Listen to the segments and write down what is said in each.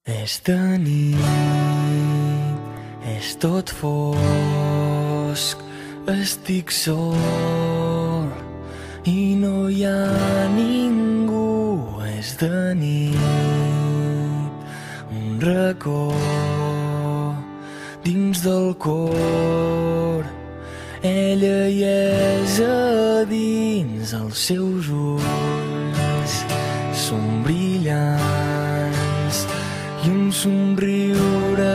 És de nit, és tot fosc, estic sol i no hi ha ningú. És de nit, un racó dins del cor, ella hi és a dins, els seus ulls són brillants i un somriure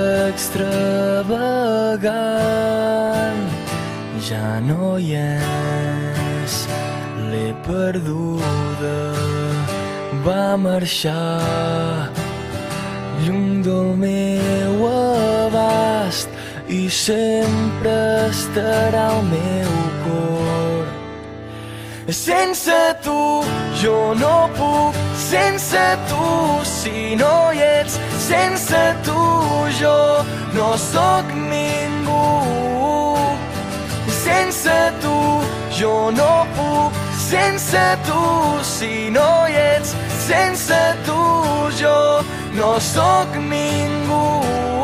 extravagant. Ja no hi és, l'he perduda, va marxar lluny del meu abast i sempre estarà al meu cor. Sense tu jo no puc, sense tu si no hi ets, sense tu jo no sóc ningú. Sense tu jo no puc, sense tu si no hi ets, sense tu jo no sóc ningú.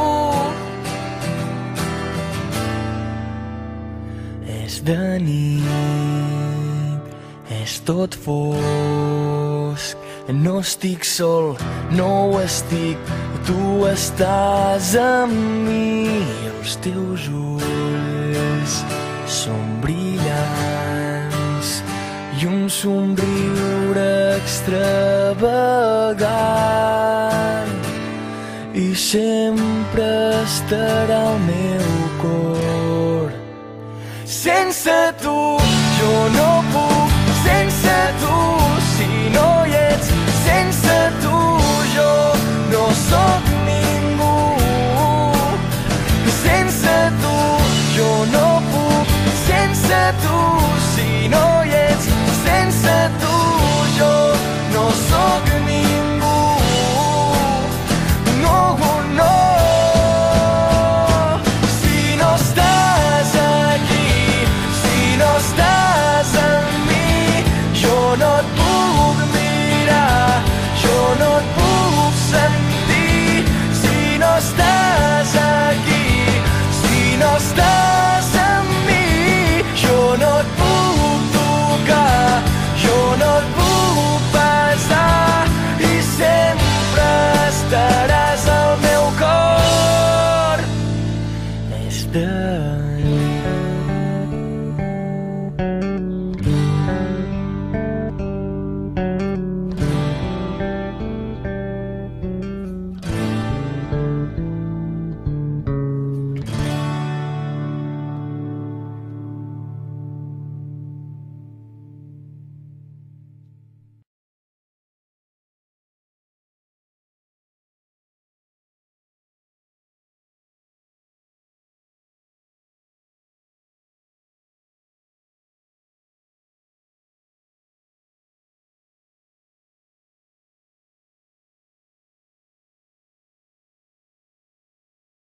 És de nit, és tot fosc, no estic sol, no ho estic, tu estàs amb mi. Els teus ulls són brillants i un somriure extravagant i sempre estarà al meu cor. Sense tu jo no puc, sense tu si no hi ets, sense tu jo no sóc ningú. Sense tu jo no puc, sense tu si no